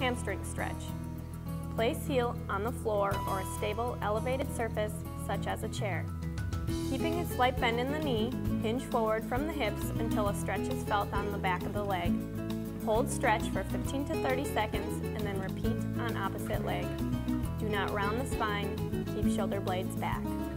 Hamstring stretch. Place heel on the floor or a stable, elevated surface, such as a chair. Keeping a slight bend in the knee, hinge forward from the hips until a stretch is felt on the back of the leg. Hold stretch for 15 to 30 seconds and then repeat on opposite leg. Do not round the spine, keep shoulder blades back.